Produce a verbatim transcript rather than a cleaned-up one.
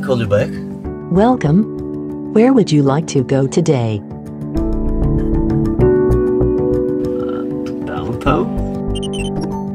call you back. Welcome. Where would you like to go today? Downtown?